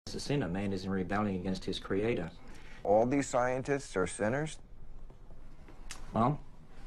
As a sinner, man is rebelling against his creator. All these scientists are sinners? Well,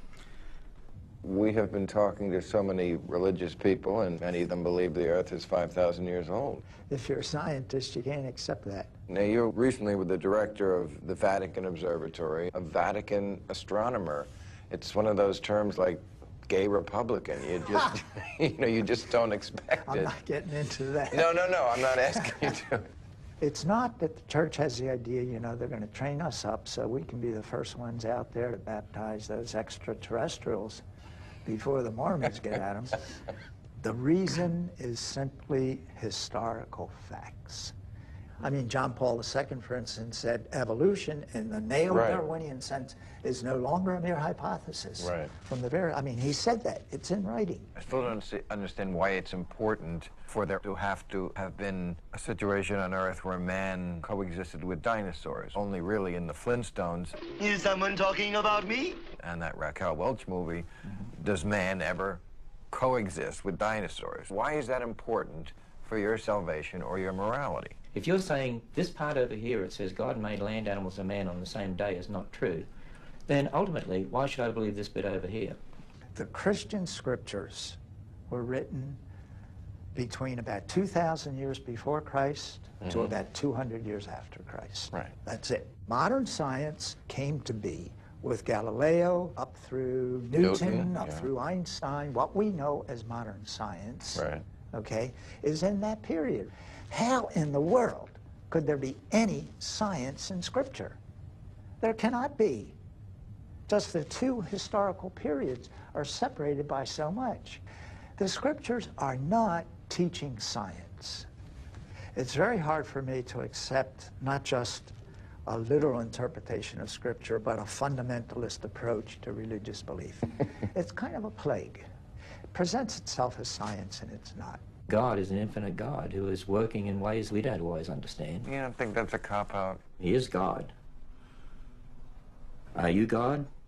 we have been talking to so many religious people, and many of them believe the Earth is 5,000 years old. If you're a scientist, you can't accept that. Now, you recently were the director of the Vatican Observatory, a Vatican Astronomer. It's one of those terms like gay Republican. You just, you just don't expect it. I'm not getting into that. No, I'm not asking you to. It's not that the church has the idea, they're going to train us up so we can be the first ones out there to baptize those extraterrestrials before the Mormons get at them. The reason is simply historical facts. I mean, John Paul II, for instance, said evolution in the neo-Darwinian sense is no longer a mere hypothesis. Right. From the very, he said that. It's in writing. I still don't understand why it's important for there to have been a situation on Earth where man coexisted with dinosaurs. Only really in the Flintstones. Is someone talking about me? And that Raquel Welch movie, does man ever coexist with dinosaurs? Why is that important for your salvation or your morality? if you're saying this part over here, it says God made land, animals, and man on the same day is not true, then ultimately, why should I believe this bit over here? The Christian scriptures were written between about 2,000 years before Christ to about 200 years after Christ. Right. That's it. Modern science came to be with Galileo, up through Newton, up through Einstein. What we know as modern science, okay, is in that period. How in the world could there be any science in Scripture? There cannot be. Just the two historical periods are separated by so much. The Scriptures are not teaching science. It's very hard for me to accept not just a literal interpretation of Scripture, but a fundamentalist approach to religious belief. It's kind of a plague. It presents itself as science, and it's not. God is an infinite God who is working in ways we don't always understand. You don't think that's a cop-out? He is God. Are you God?